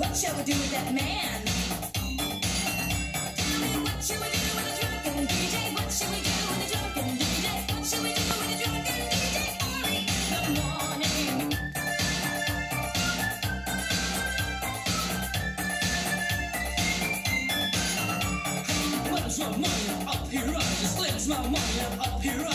what shall we do with that man? Tell me what shall we do with a drunken DJ? What shall we do with a drunken DJ? What shall we do with a drunken DJ early in the morning? Where's my money up here? I just lives my money up here.